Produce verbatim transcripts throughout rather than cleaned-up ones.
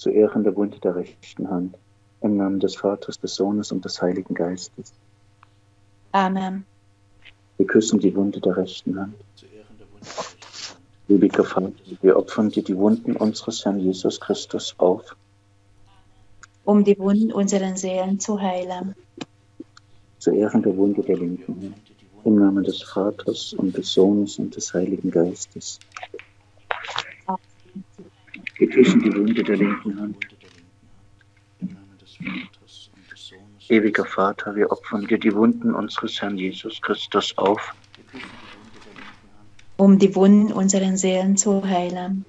zu Ehren der Wunde der rechten Hand. Im Namen des Vaters, des Sohnes und des Heiligen Geistes. Amen. Wir küssen die Wunde der rechten Hand. Ewiger Vater, wir opfern dir die Wunden unseres Herrn Jesus Christus auf, um die Wunden unserer Seelen zu heilen. zu Ehren der Wunde der linken Hand. Im Namen des Vaters und des Sohnes und des Heiligen Geistes. Wir küssen die Wunde der linken Hand. Ewiger Vater, wir opfern dir die Wunden unseres Herrn Jesus Christus auf, um die Wunden unserer Seelen zu heilen.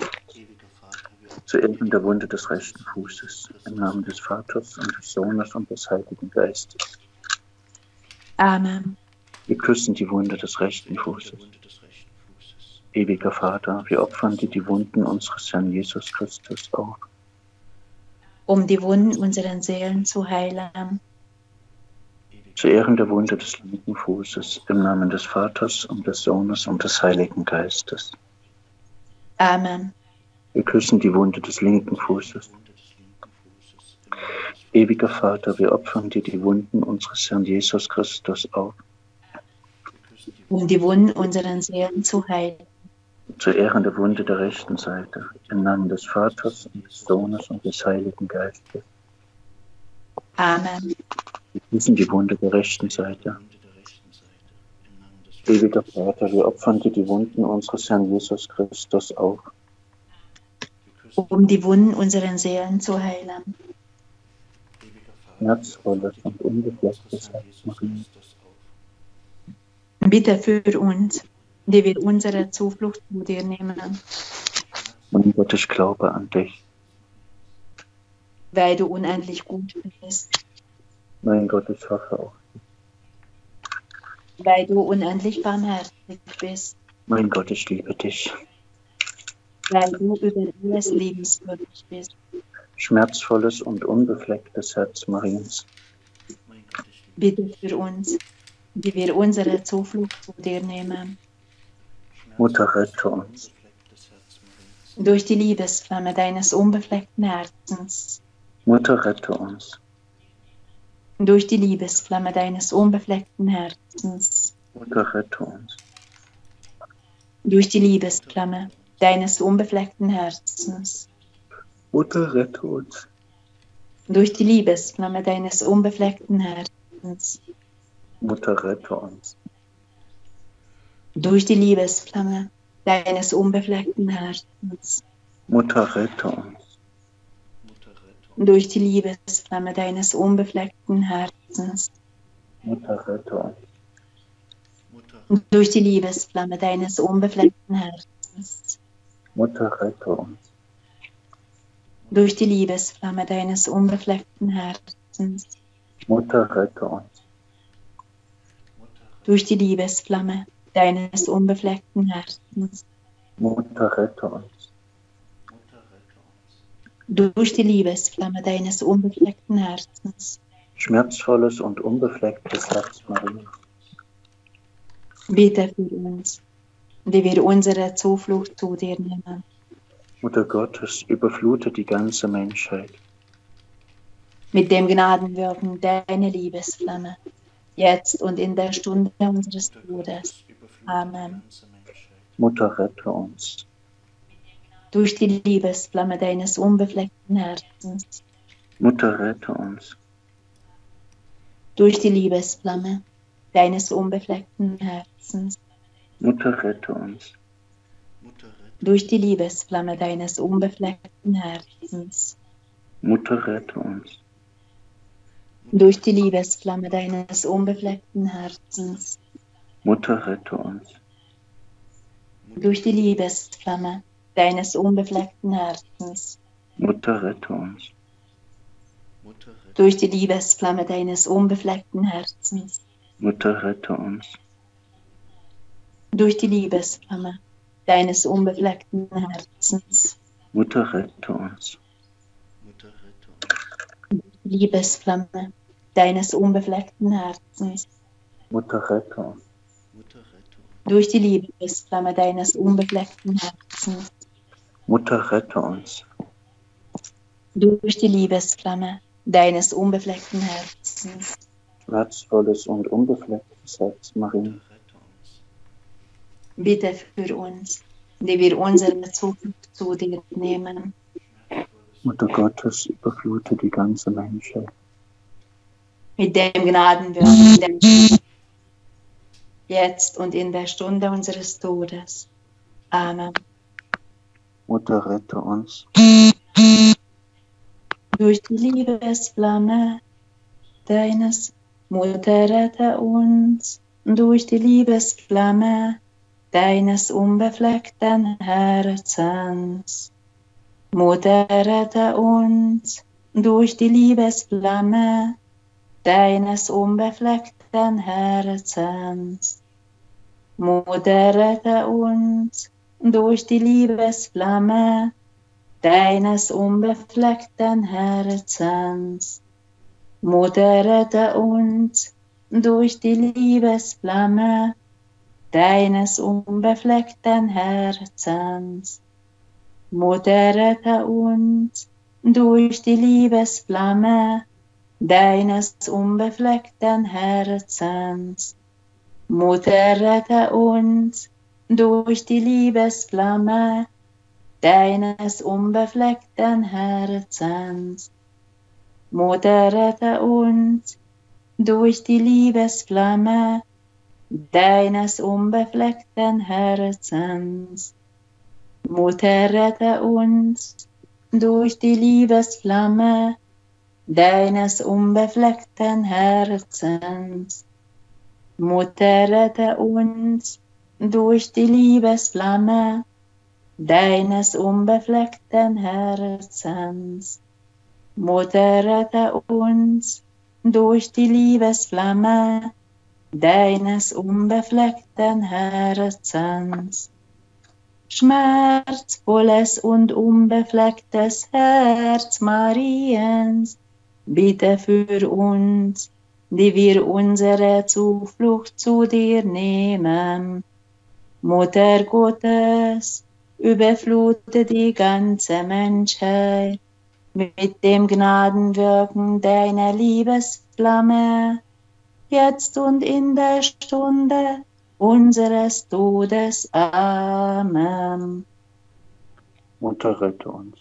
Zu Ehren der Wunde des rechten Fußes, im Namen des Vaters und des Sohnes und des Heiligen Geistes. Amen. Wir küssen die Wunde des rechten Fußes. Ewiger Vater, wir opfern dir die Wunden unseres Herrn Jesus Christus auf, um die Wunden unserer Seelen zu heilen. Zu Ehren der Wunde des linken Fußes, im Namen des Vaters und des Sohnes und des Heiligen Geistes. Amen. Wir küssen die Wunde des linken Fußes. Ewiger Vater, wir opfern dir die Wunden unseres Herrn Jesus Christus auf, um die Wunden unserer Seelen zu heilen. Zu Ehren der Wunde der rechten Seite, im Namen des Vaters und des Sohnes und des Heiligen Geistes. Amen. Wir küssen die Wunde der rechten Seite. Ewiger Vater, wir opfern dir die Wunden unseres Herrn Jesus Christus auf, um die Wunden unserer Seelen zu heilen. Schmerzvolles und unbeflecktes Herz Maria. Bitte für uns, die wir unsere Zuflucht zu dir nehmen. Mein Gott, ich glaube an dich. Weil du unendlich gut bist. Mein Gott, ich hoffe auf dich. Weil du unendlich barmherzig bist. Mein Gott, ich liebe dich. Weil du über alles liebenswürdig bist. Schmerzvolles und unbeflecktes Herz Mariens. Bitte für uns, die wir unsere Zuflucht zu dir nehmen. Mutter, rette uns. Durch die Liebesflamme deines unbefleckten Herzens. Mutter, rette uns. Durch die Liebesflamme deines unbefleckten Herzens. Mutter, rette uns. Durch die Liebesflamme deines unbefleckten Herzens. Mutter, rette uns. Durch die Liebesflamme deines unbefleckten Herzens. Mutter, rette uns. Durch die Liebesflamme deines unbefleckten Herzens. Mutter, rette uns. Durch die Liebesflamme deines unbefleckten Herzens. Mutter, rette uns. Durch die Liebesflamme deines unbefleckten Herzens. Mutter, rette uns. Durch die Liebesflamme deines unbefleckten Herzens. Mutter, rette uns. Durch die Liebesflamme deines unbefleckten Herzens. Mutter, rette uns. Durch die Liebesflamme deines unbefleckten Herzens. Schmerzvolles und unbeflecktes Herz Maria. Bitte für uns, die wir unsere Zuflucht zu dir nehmen. Mutter Gottes, überflute die ganze Menschheit Mit dem Gnadenwirken deiner Liebesflamme, jetzt und in der Stunde unseres Todes. Amen. Mutter, rette uns. Durch die Liebesflamme deines unbefleckten Herzens. Mutter, rette uns. Durch die Liebesflamme deines unbefleckten Herzens. Mutter, rette uns. Durch die Liebesflamme deines unbefleckten Herzens. Mutter, rette uns. Durch die Liebesflamme deines unbefleckten Herzens. Mutter, rette uns. Durch die Liebesflamme deines unbefleckten Herzens. Mutter, rette uns. Durch die Liebesflamme deines unbefleckten Herzens. Mutter, rette uns. Durch die Liebesflamme deines unbefleckten Herzens. Mutter, rette uns. Liebesflamme deines unbefleckten Herzens. Mutter, rette uns. Durch die Liebesflamme deines unbefleckten Herzens. Mutter, rette uns. durch die Liebesflamme deines unbefleckten Herzens. Schmerzvolles und unbeflecktes Herz Maria, Bitte für uns, die wir unsere Zuflucht zu dir nehmen. Mutter Gottes, überflute die ganze Menschheit. Mit dem Gnadenwürden, der jetzt und in der Stunde unseres Todes. Amen. Mutter, rette uns. Durch die Liebesflamme deines, Mutter, rette uns. Durch die Liebesflamme deines unbefleckten Herzens. Mutter, rette uns. Durch die Liebesflamme deines unbefleckten Herzens. Mutter, rette uns. Durch die Liebesflamme deines unbefleckten Herzens. Mutter, rette uns durch die Liebesflamme deines unbefleckten Herzens. Mutter, rette uns durch die Liebesflamme deines unbefleckten Herzens. Mutter, rette uns durch die Liebesflamme deines unbefleckten Herzens. Mutter, rette uns durch die Liebesflamme deines unbefleckten Herzens. Mutter, rette uns durch die Liebesflamme deines unbefleckten Herzens. Mutter, rette uns durch die Liebesflamme deines unbefleckten Herzens. Mutter, rette uns durch die Liebesflamme deines unbefleckten Herzens. Schmerzvolles und unbeflecktes Herz Mariens, bitte für uns, die wir unsere Zuflucht zu dir nehmen. Mutter Gottes, überflute die ganze Menschheit mit dem Gnadenwirken deiner Liebesflamme, jetzt und in der Stunde unseres Todes. Amen. Mutter, rette uns.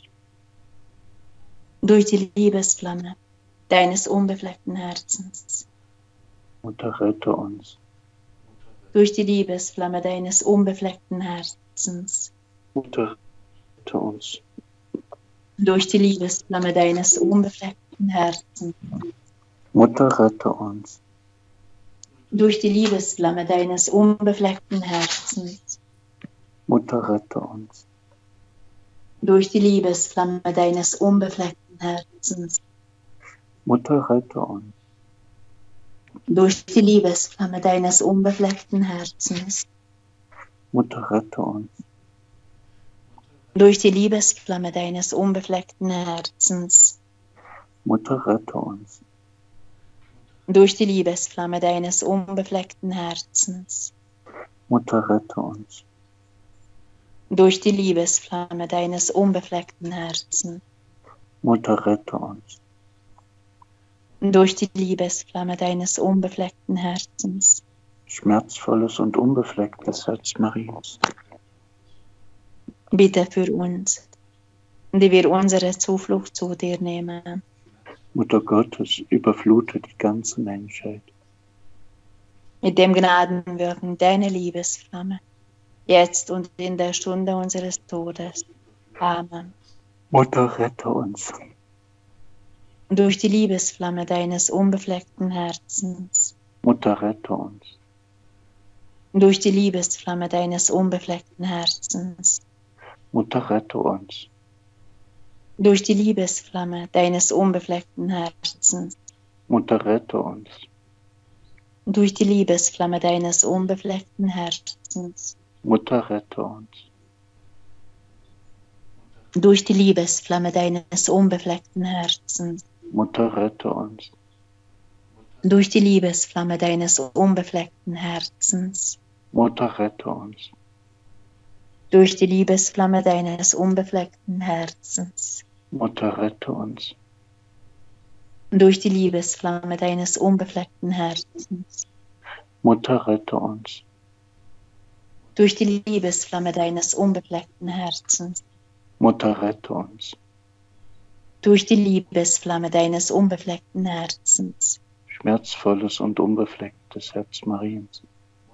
Durch die Liebesflamme deines unbefleckten Herzens. Mutter, rette uns. Durch die Liebesflamme deines unbefleckten Herzens. Mutter, rette uns. Durch die Liebesflamme deines unbefleckten Herzens. Mutter, rette uns. Durch die Liebesflamme deines unbefleckten Herzens. Mutter, rette uns. Durch die Liebesflamme deines unbefleckten Herzens. Mutter, rette uns. Durch die Liebesflamme deines unbefleckten Herzens. Mutter, rette uns. Durch die Liebesflamme deines unbefleckten Herzens. Mutter, rette uns. Durch die Liebesflamme deines unbefleckten Herzens. Mutter, rette uns. Durch die Liebesflamme deines unbefleckten Herzens. Mutter, rette uns. Durch die Liebesflamme deines unbefleckten Herzens. Schmerzvolles und unbeflecktes Herz Mariens, bitte für uns, die wir unsere Zuflucht zu dir nehmen. Mutter Gottes, überflute die ganze Menschheit Mit dem Gnadenwirken deiner Liebesflamme, jetzt und in der Stunde unseres Todes. Amen. Mutter, rette uns. Durch die Liebesflamme deines unbefleckten Herzens. Mutter, rette uns. Durch die Liebesflamme deines unbefleckten Herzens. Mutter, rette uns. Durch die Liebesflamme deines unbefleckten Herzens. Mutter, rette uns. Durch die Liebesflamme deines unbefleckten Herzens. Mutter, rette uns. Durch die Liebesflamme deines unbefleckten Herzens. Mutter, rette uns. Durch die Liebesflamme deines unbefleckten Herzens. Mutter, rette uns. Durch die Liebesflamme deines unbefleckten Herzens. Mutter, rette uns. Durch die Liebesflamme deines unbefleckten Herzens. Mutter, rette uns. Durch die Liebesflamme deines unbefleckten Herzens. Mutter, rette uns. Durch die Liebesflamme deines unbefleckten Herzens. Schmerzvolles und unbeflecktes Herz Mariens.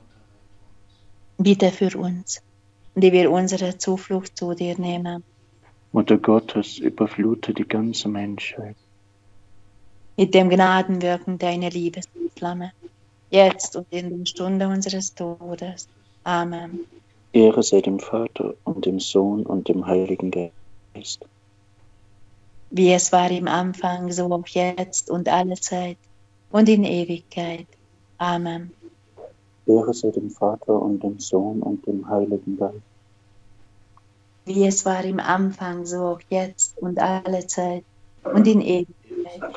Bitte für uns, die wir unsere Zuflucht zu dir nehmen. Mutter Gottes, überflute die ganze Menschheit. Mit dem Gnadenwirken deiner Liebesflamme, jetzt und in der Stunde unseres Todes. Amen. Ehre sei dem Vater und dem Sohn und dem Heiligen Geist. Wie es war im Anfang, so auch jetzt und alle Zeit und in Ewigkeit. Amen. Ehre sei dem Vater und dem Sohn und dem Heiligen Geist. Wie es war im Anfang, so auch jetzt und alle Zeit und in Ewigkeit.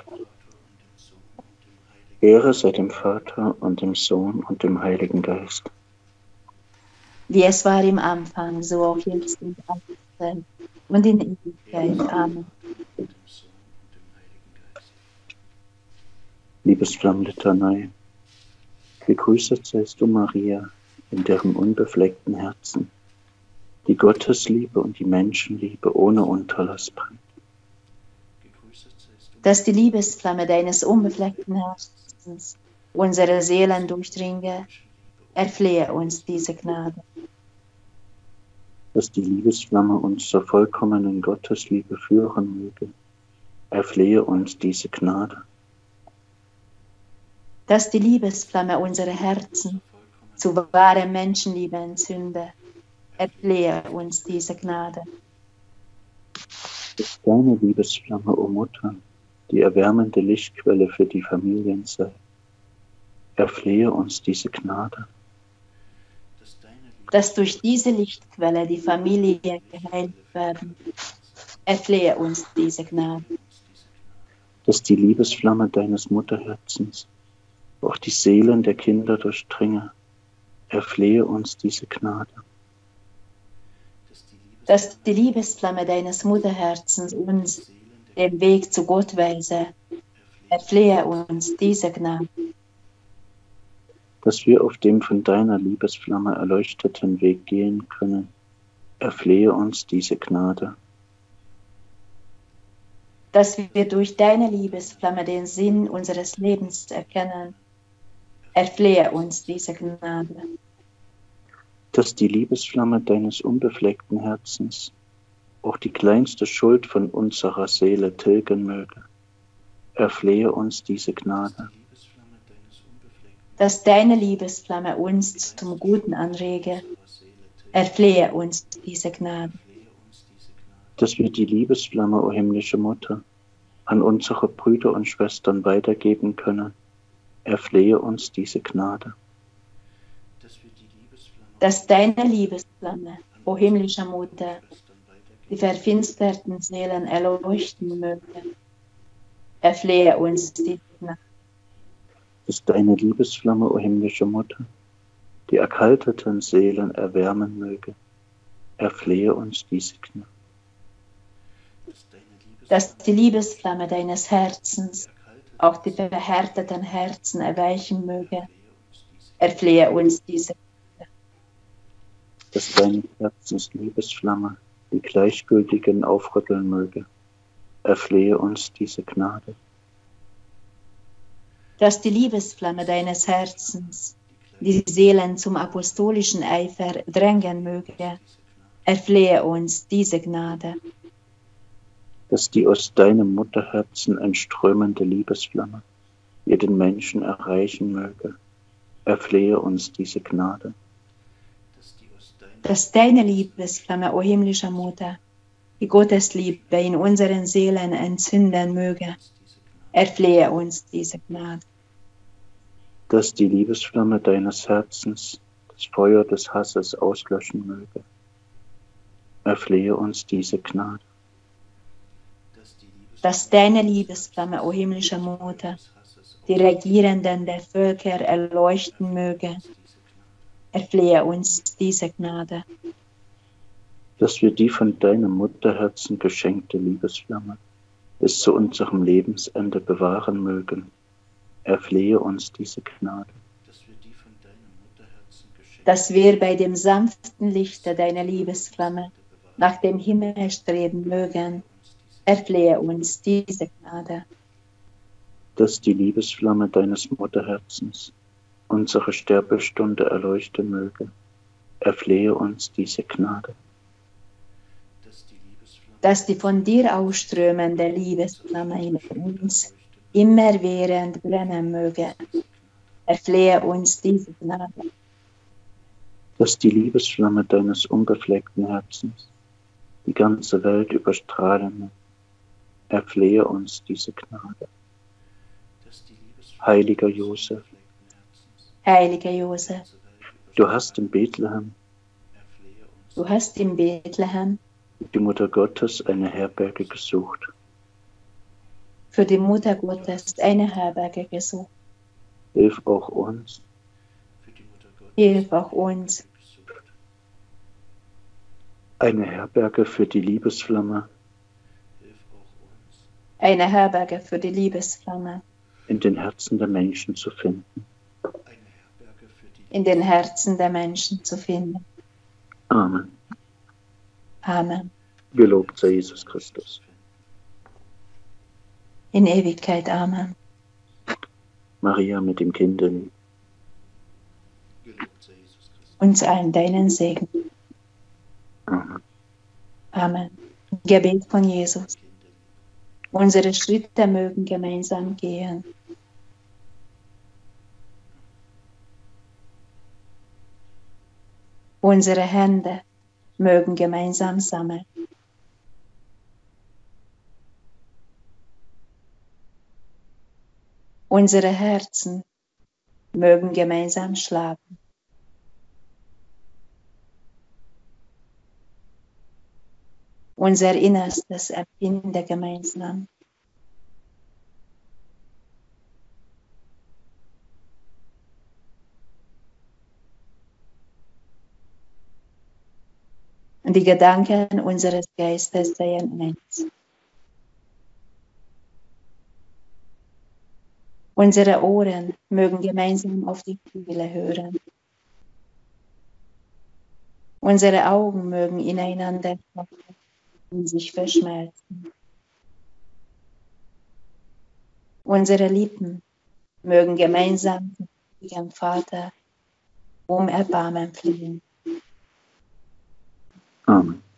Ehre sei dem Vater und dem Sohn und dem Heiligen Geist. Wie es war im Anfang, so auch jetzt und alle Zeit und in Ewigkeit. Amen. Liebesflammlitanei. Gegrüßet seist du, Maria, in deren unbefleckten Herzen die Gottesliebe und die Menschenliebe ohne Unterlass brennt. Dass die Liebesflamme deines unbefleckten Herzens unsere Seelen durchdringe, erflehe uns diese Gnade. Dass die Liebesflamme uns zur vollkommenen Gottesliebe führen möge, erflehe uns diese Gnade. Dass die Liebesflamme unsere Herzen zu wahrer Menschenliebe entzünde, erflehe uns diese Gnade. Dass deine Liebesflamme, o Mutter, die erwärmende Lichtquelle für die Familien sei, erflehe uns diese Gnade. Dass durch diese Lichtquelle die Familien geheilt werden, erflehe uns diese Gnade. Dass die Liebesflamme deines Mutterherzens auch die Seelen der Kinder durchdringe, erflehe uns diese Gnade. Dass die Liebesflamme deines Mutterherzens uns den Weg zu Gott weise, erflehe uns diese Gnade. Dass wir auf dem von deiner Liebesflamme erleuchteten Weg gehen können, erflehe uns diese Gnade. Dass wir durch deine Liebesflamme den Sinn unseres Lebens erkennen, erflehe uns diese Gnade. Dass die Liebesflamme deines unbefleckten Herzens auch die kleinste Schuld von unserer Seele tilgen möge, erflehe uns diese Gnade. Dass deine Liebesflamme uns zum Guten anrege, erflehe uns diese Gnade. Dass wir die Liebesflamme, o himmlische Mutter, an unsere Brüder und Schwestern weitergeben können, erflehe uns diese Gnade. Dass deine Liebesflamme, o himmlische Mutter, die verfinsterten Seelen erleuchten möge, erflehe uns diese Gnade. Dass deine Liebesflamme, o himmlische Mutter, die erkalteten Seelen erwärmen möge, erflehe uns diese Gnade. Dass die Liebesflamme deines Herzens auch die verhärteten Herzen erweichen möge, erflehe uns diese Gnade. Dass deine Herzens Liebesflamme die Gleichgültigen aufrütteln möge, erflehe uns diese Gnade. Dass die Liebesflamme deines Herzens die Seelen zum apostolischen Eifer drängen möge, erflehe uns diese Gnade. Dass die aus deinem Mutterherzen entströmende Liebesflamme jeden Menschen erreichen möge, erflehe uns diese Gnade. Dass deine Liebesflamme, o himmlische Mutter, die Gottesliebe in unseren Seelen entzünden möge, erflehe uns diese Gnade. Dass die Liebesflamme deines Herzens das Feuer des Hasses auslöschen möge, erflehe uns diese Gnade. Dass deine Liebesflamme, o himmlische Mutter, die Regierenden der Völker erleuchten möge, erflehe uns diese Gnade. dass wir die von deinem Mutterherzen geschenkte Liebesflamme bis zu unserem Lebensende bewahren mögen. Erflehe uns diese Gnade. Dass wir bei dem sanften Lichte deiner Liebesflamme nach dem Himmel streben mögen. Erflehe uns diese Gnade. Dass die Liebesflamme deines Mutterherzens unsere Sterbestunde erleuchten möge. Erflehe uns diese Gnade. Dass die von dir ausströmende Liebesflamme in uns immerwährend brennen möge. Erflehe uns diese Gnade. Dass die Liebesflamme deines unbefleckten Herzens die ganze Welt überstrahlen möge. Erflehe uns diese Gnade. Heiliger Josef, Heiliger Josef, du hast in Bethlehem, du hast in Bethlehem die Mutter Gottes eine Herberge gesucht. Für die Mutter Gottes eine Herberge gesucht. Hilf auch uns. Hilf auch uns. Eine Herberge für die Liebesflamme. Eine Herberge für die Liebesflamme. In den Herzen der Menschen zu finden. In den Herzen der Menschen zu finden. Amen. Amen. Gelobt sei Jesus Christus. In Ewigkeit. Amen. Maria mit dem Kinde. Uns allen deinen Segen. Amen. Amen. Gebet von Jesus. Unsere Schritte mögen gemeinsam gehen. Unsere Hände mögen gemeinsam sammeln. Unsere Herzen mögen gemeinsam schlagen. Unser Innerstes empfinde gemeinsam. Und die Gedanken unseres Geistes seien eins. Unsere Ohren mögen gemeinsam auf die Stille hören. Unsere Augen mögen ineinander schauen und sich verschmelzen. Unsere Lippen mögen gemeinsam zum heiligen Vater um Erbarmen flehen. Amen.